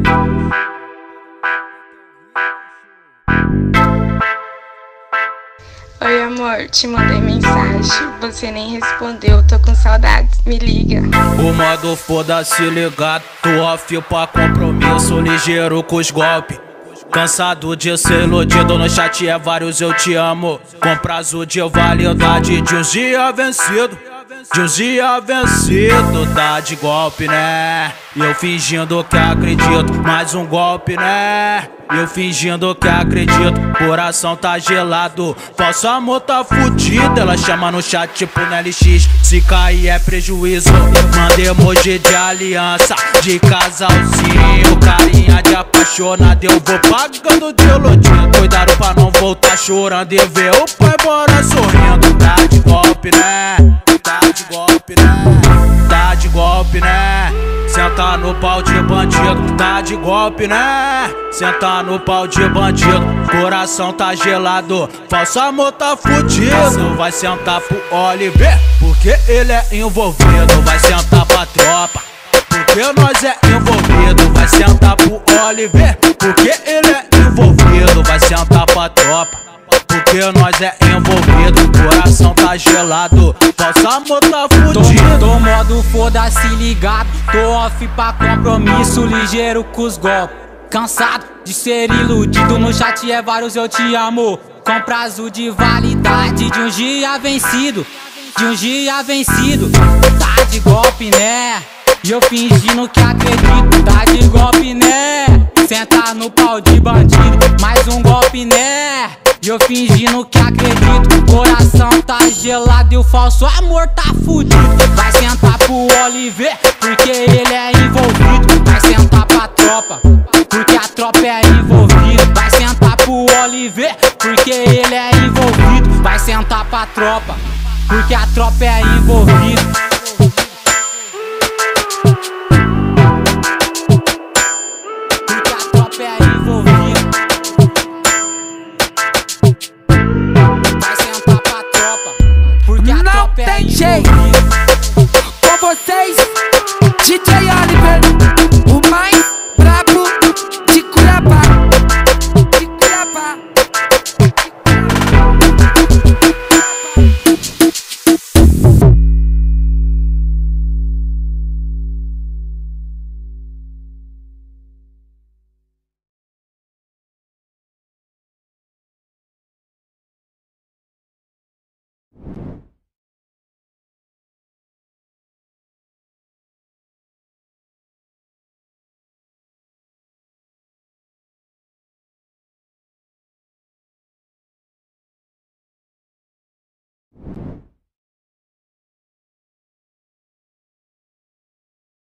Oi amor, te mandei mensagem, você nem respondeu, tô com saudades, me liga. O modo foda-se ligado, tô off pra compromisso, ligeiro com os golpes. Cansado de ser iludido, no chat é vários eu te amo, com prazo de validade de uns dias vencido. De uns dias vencido, tá de golpe, né? E eu fingindo que acredito, mais um golpe, né? E eu fingindo que acredito, coração tá gelado, falso amor tá fudido. Ela chama no chat tipo no LX, se cair é prejuízo. Manda emoji de aliança, de casalzinho, carinha de apaixonado. Eu vou pagando de iludido, cuidado pra não voltar chorando e ver o pai embora sorrindo. Tá de golpe, né? Tá de golpe, né? Tá de golpe, né? Senta no pau de bandido, tá de golpe, né? Senta no pau de bandido, coração tá gelado, falso amor tá fudido. Vai sentar pro Oliver, porque ele é envolvido. Vai sentar pra tropa, porque nós é envolvido. Vai sentar pro Oliver, porque ele é envolvido. Vai sentar pra tropa, porque nós é envolvido, coração tá gelado, falso amor tá fudido. Tô modo foda-se ligado, tô off pra compromisso, ligeiro com os golpes. Cansado de ser iludido, no chat é vários eu te amo, com prazo de validade de um dia vencido. De um dia vencido, tá de golpe, né? E eu fingindo que acredito, tá de golpe, né? Senta no pau de bandido, mais um golpe, né? E eu fingindo que acredito, coração tá gelado e o falso amor tá fudido. Vai sentar pro Oliver, porque ele é envolvido. Vai sentar pra tropa, porque a tropa é envolvida. Vai sentar pro Oliver, porque ele é envolvido. Vai sentar pra tropa, porque a tropa é envolvida. Não tem jeito. Com vocês, DJ Oliver.